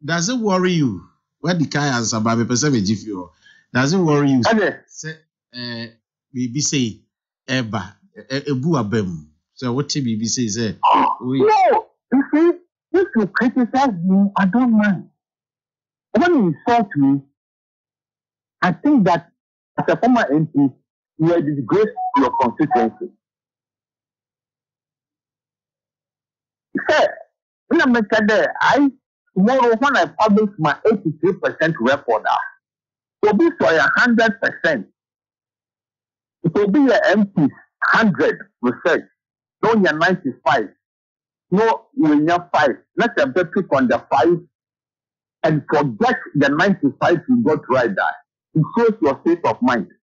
does it worry you? What the guy has about a percentage if you does it worry you? Say, BB say, Eba, Ebu Abem. So what BBC say? No, you see, if you criticize me, I don't mind. When you insult me, I think that as a former MP, you are disgrace to your constituency. Sir, when I make there, tomorrow when I publish my 83% record, it will be for 100%. It will be your MPs 100 research. No, you're 95. No, you're 5. Let them pick on the 5 and forget the 95 you got right there. It shows your state of mind.